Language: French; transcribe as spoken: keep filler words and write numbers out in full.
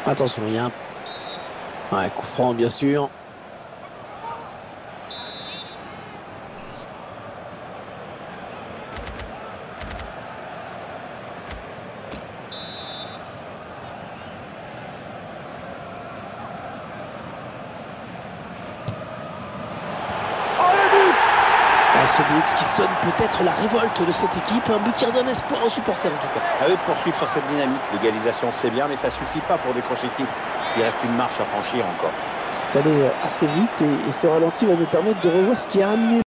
Attention, il y a un ouais, coup franc, bien sûr. Ce but qui sonne peut-être la révolte de cette équipe, un but qui redonne espoir aux supporters en tout cas. À eux de poursuivre sur cette dynamique. L'égalisation c'est bien, mais ça suffit pas pour décrocher le titre. Il reste une marche à franchir encore. C'est allé assez vite et, et ce ralenti va nous permettre de revoir ce qui a amené